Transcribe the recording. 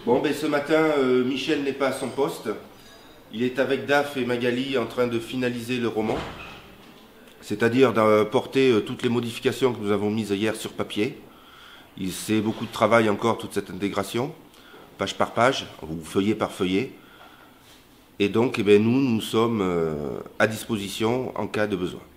Bon, ben, ce matin, Michel n'est pas à son poste. Il est avec Daph et Magali en train de finaliser le roman, c'est-à-dire d'apporter toutes les modifications que nous avons mises hier sur papier. C'est beaucoup de travail encore, toute cette intégration, page par page, ou feuillet par feuillet. Et donc, eh bien, nous sommes à disposition en cas de besoin.